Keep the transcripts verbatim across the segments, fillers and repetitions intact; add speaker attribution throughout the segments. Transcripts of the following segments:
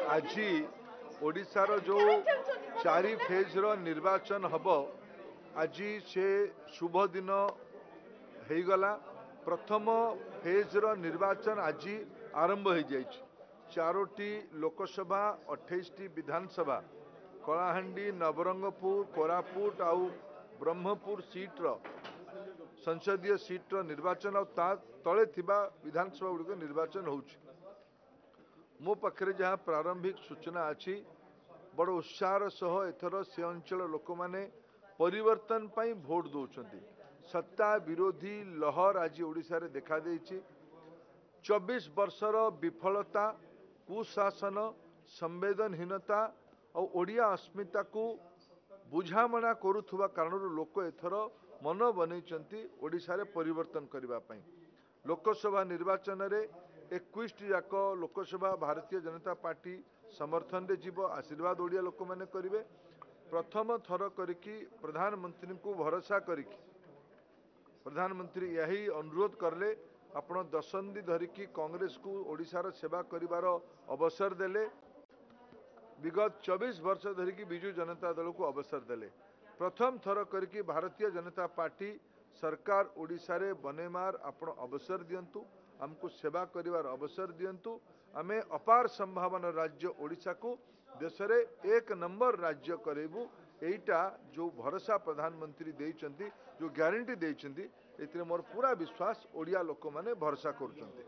Speaker 1: आज ओडिशार जो चारि फेज रो निर्वाचन हब आज से शुभ दिन हो गला। प्रथम फेज रो निर्वाचन आज आरंभ हो जाए। चारोटी लोकसभा अट्ठाईस टी विधानसभा कलाहांडी नवरंगपुर कोरापुट आउ ब्रह्मपुर सीट रो संसदीय सीट रो निर्वाचन और तले थिबा विधानसभा गुड़िक निर्वाचन होउछि। मो पाखरे जहाँ प्रारंभिक सूचना अच्छी बड़ उत्साह सह एथर से अंचल लोक माने परिवर्तन पाई भोट दौरान। सत्ता विरोधी लहर आज ओडिशा रे देखा देइछि। चौबीस वर्षर विफलता कुशासन संवेदनहीनता और ओडिया अस्मिता को बुझामणा करुथुवा कारण लोक एथर मन बनई ओडिशा रे परिवर्तन करबा पाई। लोकसभा निर्वाचन रे इक्कीस जाक लोकसभा भारतीय जनता पार्टी समर्थन रे जीव आशीर्वाद ओडिया लोक माने करिवे। प्रथम थर करिकी प्रधानमंत्री को भरोसा करिकी प्रधानमंत्री यही अनुरोध करले आपण दशंधि धरिकी कांग्रेस को ओडिशार सेवा करिवार अवसर देले। विगत चौबीस वर्ष धरिकी बिजू जनता दल को अवसर देले। प्रथम थर करिकी भारतीय जनता पार्टी सरकार ओडिशा रे बनेमार आपण अवसर दियंतु, हमको सेवा करिवार अवसर दियंतु। आमे अपार संभावना राज्य ओडिशा को देश रे एक नंबर राज्य करेबू। एटा जो भरोसा प्रधानमंत्री देइचंती, जो ग्यारंटी देइचंती, एतरे मोर पूरा विश्वास ओडिया लोक माने भरोसा करूचंती।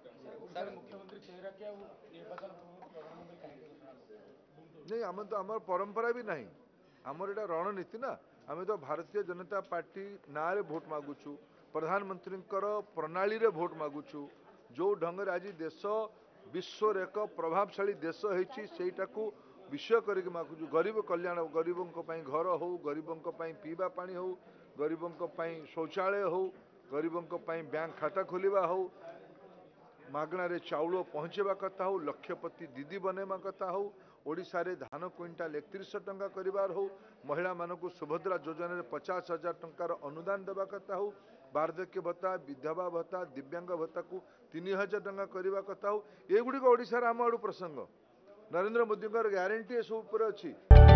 Speaker 1: नहीं आम तो आम परंपरा भी नहीं, आमर एटा रणनीति ना। आम तो भारतीय जनता पार्टी ना रे भोट मागुचु, प्रधानमंत्री प्रणाली रे भोट मागुचु। जो ढंग आज देश विश्व एक प्रभावशाली देश होईटाकू विषय करके मागुचु। गरीब कल्याण, गरीबों घर हो, गरीबों पीवा पानी हो, गरीबों शौचालय हो, गरीबों बैंक खाता खोलिबा हो, मागणार चाउल पहुँचेबा कथा हो, लक्षपति दीदी बनेमा कथा हो, ओडिशा रे धान क्विंटाल एकतीस टंका करिवार हो, महिला मानक सुभद्रा योजना रे पचास हजार टंकार अनुदान देवा कथा हो, वार्धक्य भत्ता, विधवा भत्ता, दिव्यांग भत्ता को तीन हजार टंका करने कथा हो। ये गुड़िक ओडिशा आम आड़ प्रसंग नरेंद्र मोदी ग्यारंटी सब अच्छी।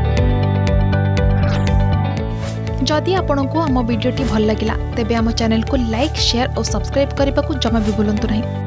Speaker 2: जदि आपंक आम भिडी भल लगा तेब आम चैनल को लाइक शेयर और सब्सक्राइब करने को जमा भी भूलु नहीं।